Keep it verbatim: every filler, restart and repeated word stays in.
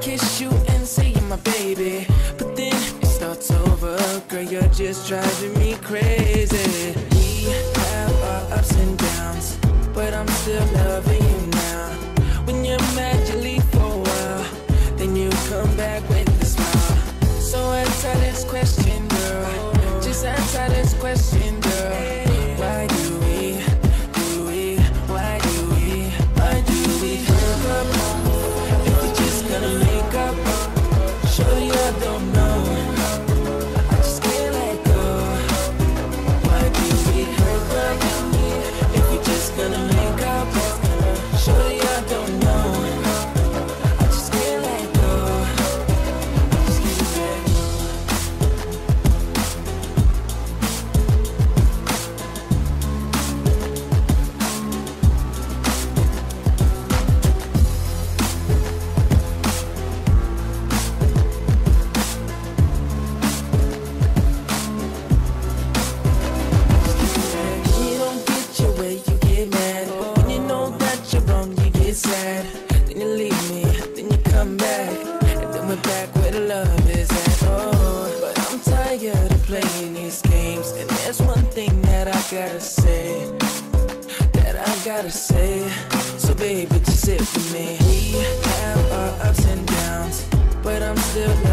kiss you and say you're my baby, but then it starts over. Girl, you're just driving me crazy. We have our ups and downs, but I'm still loving you now. When you're mad, you leave for a while, then you come back with a smile. So answer this question, girl. Just answer this question, girl. Why do we, do we, why do we, why do we hook up? If we're just gonna make up, surely I don't know, I just can't let go. Why do we hook up? If we're just gonna make up, surely I don't know, I just can't let go. I just can't let go. When you don't get your way, you get mad. When you know that you're wrong, you get sad. Then you leave me, then you come back, and then we're back where the love is at. Oh, but I'm tired of playing these games, and there's one thing that I gotta say, that I gotta say. So baby, just sit with me. We have our ups and downs, but I'm still